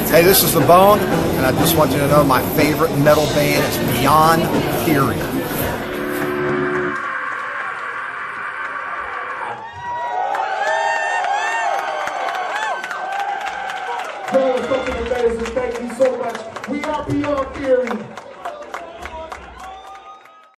Hey, this is The Bone, and I just want you to know my favorite metal band is Beyond Theory. Fellas, something amazing. Thank you so much. We are Beyond Theory.